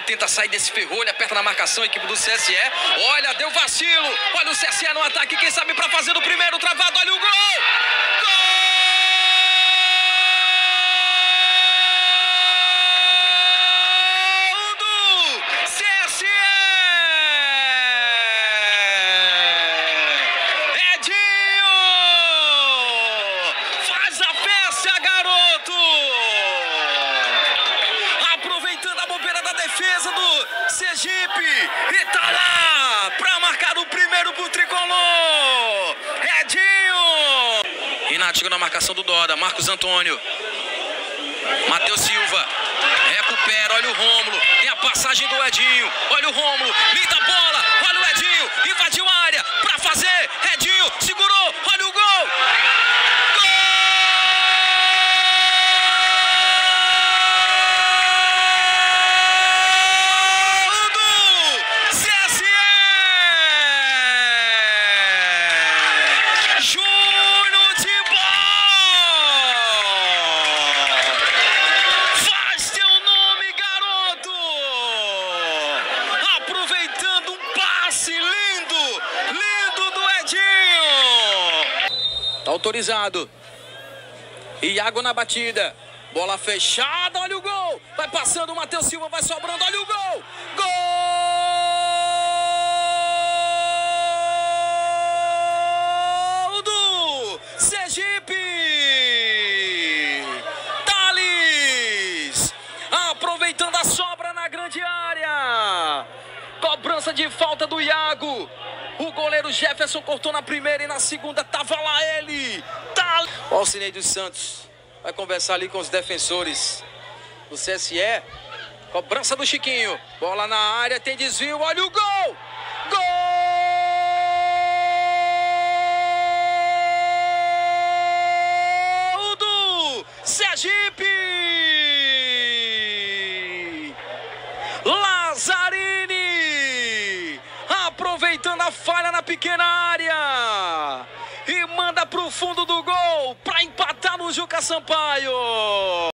tenta sair desse ferrolho, aperta na marcação a equipe do CSE. Olha, deu vacilo. Olha o CSE no ataque, quem sabe pra fazer o primeiro travado. Olha o gol! Defesa do Sergipe e tá lá pra marcar o primeiro pro tricolor. Edinho. Inático na marcação do Doda. Marcos Antônio. Matheus Silva. Recupera. Olha o Rômulo. Tem a passagem do Edinho. Olha o Rômulo. Linda bola. Olha o Edinho. Invadiu a área pra fazer. Edinho segurou. Olha o gol. Tá autorizado. Iago na batida. Bola fechada, olha o gol. Vai passando o Matheus Silva, vai sobrando, olha o gol. Gol do Sergipe. Thales. Aproveitando a sobra na grande área. Cobrança de falta do Iago. O goleiro Jefferson cortou na primeira e na segunda tava lá ele. Tá. O Alcinei dos Santos vai conversar ali com os defensores do CSE. Cobrança do Chiquinho. Bola na área, tem desvio, olha o gol. Gol do Sergipe. Lazzarini. Aproveitando a falha na pequena área e manda pro fundo do gol para empatar no Juca Sampaio.